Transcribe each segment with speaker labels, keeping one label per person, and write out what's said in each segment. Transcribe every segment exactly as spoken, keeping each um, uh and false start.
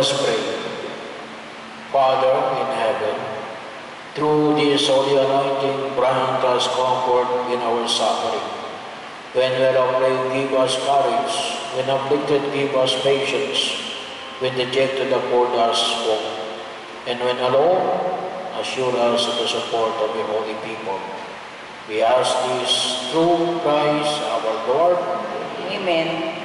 Speaker 1: us pray. Father in heaven, through this holy anointing, grant us comfort in our suffering. When we are afraid, give us courage. When afflicted, give us patience. When dejected, afford us hope. And when alone, assure us of the support of your holy people. We ask this through Christ our Lord.
Speaker 2: Amen.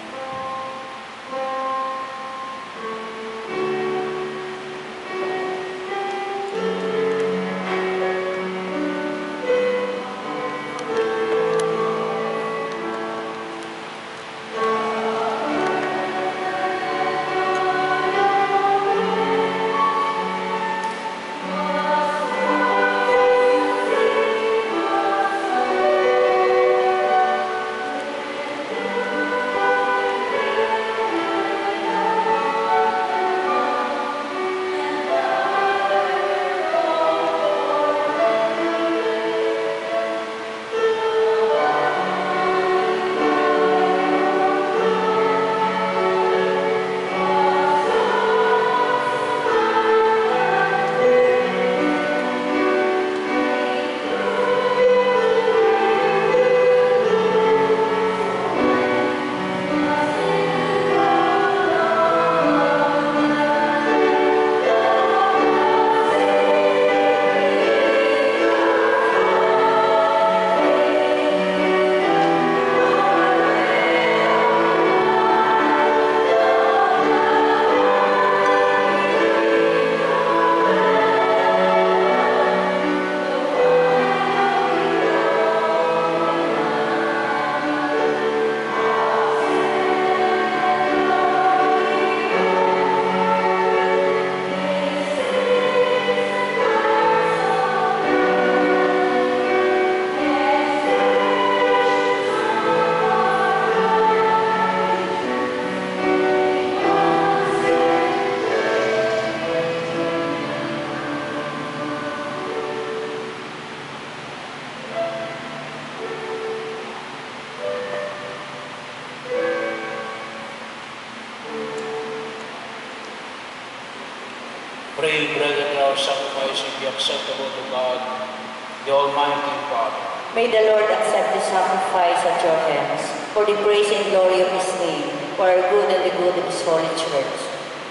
Speaker 1: Pray, brethren, that our sacrifice will be acceptable to God, the Almighty Father.
Speaker 2: May the Lord accept the sacrifice at your hands, for the praise and glory of his name, for our good and the good of his holy church.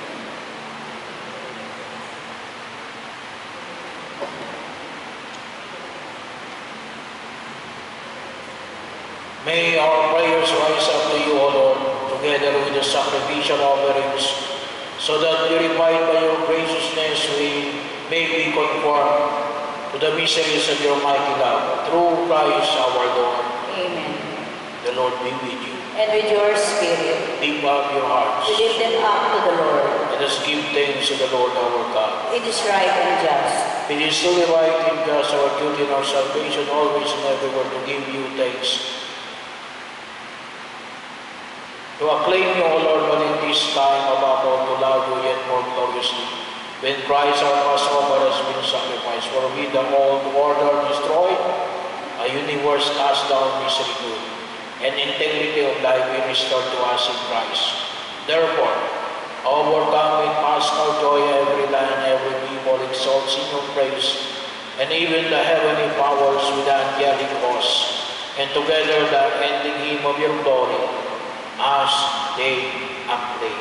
Speaker 1: May our prayers rise up to you, O Lord, together with the sacrificial offerings, so that purified by your graciousness we may be conformed to the mysteries of your mighty love. Through Christ our Lord.
Speaker 2: Amen.
Speaker 1: The Lord be with you.
Speaker 2: And with your spirit.
Speaker 1: Lift up your hearts.
Speaker 2: We lift them up to the Lord.
Speaker 1: Let us give thanks to the Lord our God.
Speaker 2: It is right and just.
Speaker 1: It is truly right and just, our duty and our salvation, always and everywhere to give you thanks. To acclaim you, O Lord, but in this time above all, to love you yet more gloriously. When Christ our Passover has been sacrificed, for we the old order destroyed, a universe cast down misery good, and integrity of life we restored to us in Christ. Therefore, overcome with paschal joy, every land, every people exalts in your praise, and even the heavenly powers with the angelic hosts, and together the ending hymn of your glory, as they acclaim.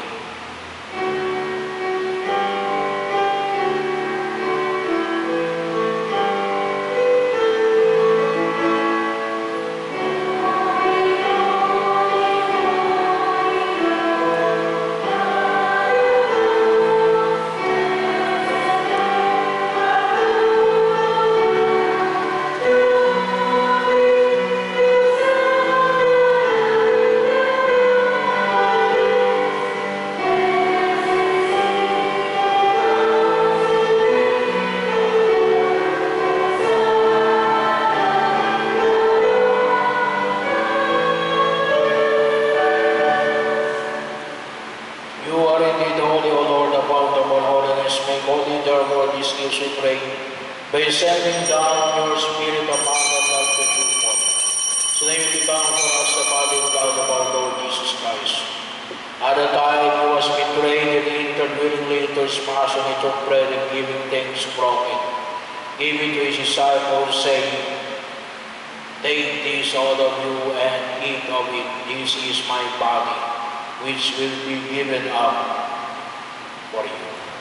Speaker 1: By sending down your Spirit upon us like the dew fall, so that you become for us the body and blood of our Lord Jesus Christ. At the time he was betrayed and he entered willingly into his passion, he took bread and giving thanks, broke it, gave it to his disciples, saying, "Take this, all of you, and eat of it. This is my body, which will be given up for you."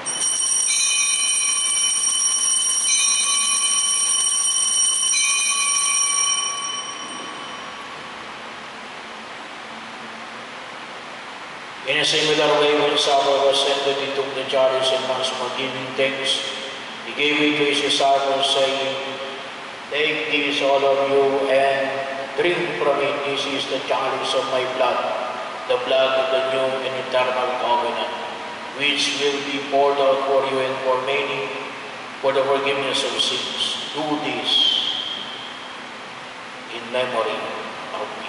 Speaker 1: In a similar way, when supper was ended, he took the chalice, and once more giving thanks, he gave it to his disciples, saying, "Take this, all of you, and drink from it. This is the chalice of my blood, the blood of the new and eternal covenant, which will be poured out for you and for many for the forgiveness of sins. Do this in memory of me."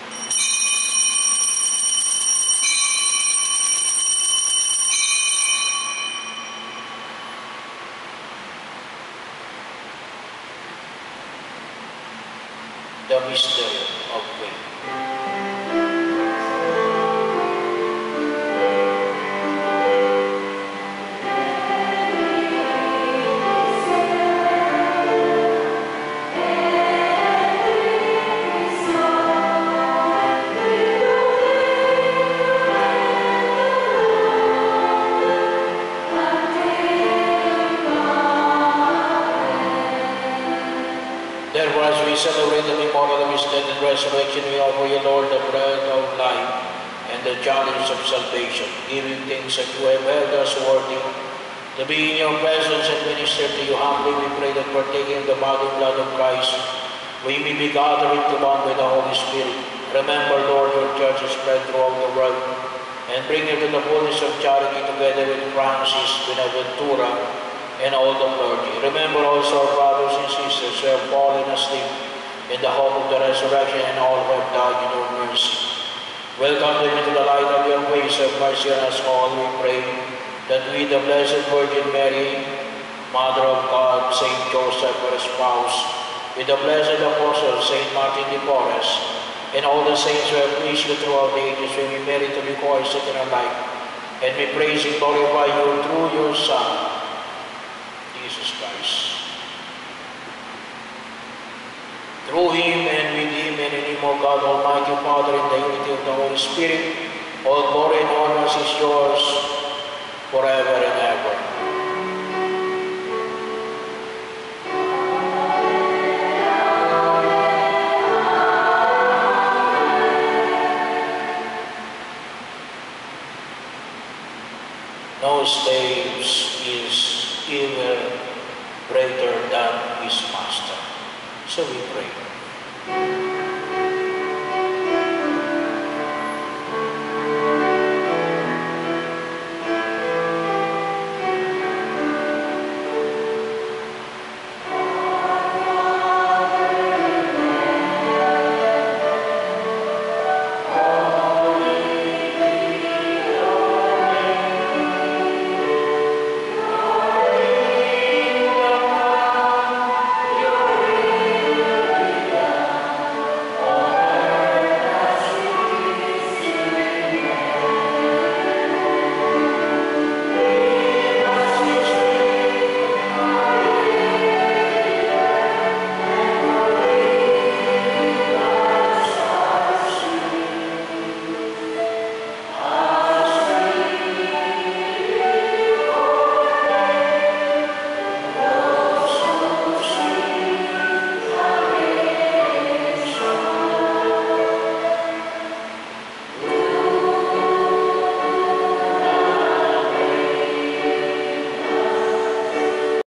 Speaker 1: The mystery of faith. Therefore, as we celebrate the memorial of his death and resurrection, we offer you, Lord, the bread of life and the chalice of salvation, giving thanks that you have held us worthy to be in your presence and minister to you. Humbly we pray that partaking of the body and blood of Christ, we may be gathered into one by the Holy Spirit. Remember, Lord, your church is spread throughout the world, and bring her to the fullness of charity together with Francis, Benaventura, and all the clergy. Remember also our brothers and sisters who have fallen asleep in the hope of the resurrection, and all who have died in your mercy. Welcome them into the light of your face. Have mercy on us all, we pray, that we, the Blessed Virgin Mary, Mother of God, Saint Joseph, her spouse, with the blessed Apostle Saint Martin de Porres, and all the saints who have pleased you throughout the ages, we may merit to be called in our life, and we praise and glorify you through your Son, Jesus Christ. Through him and with him and in him, O God, Almighty Father, in the unity of the Holy Spirit, all glory and honor is yours forever and ever. No slave is ever greater than his master. So we pray.